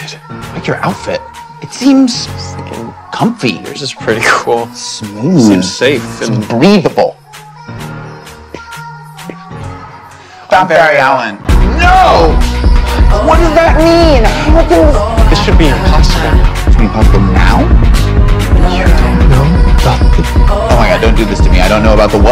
Perfect. I like your outfit. It seems comfy. Yours is pretty cool. Smooth. Seems safe and breathable. Stop, Barry Allen. No! What does that mean? this should be impossible. Should be impossible now? You don't know about the... Oh my God, don't do this to me. I don't know about the what?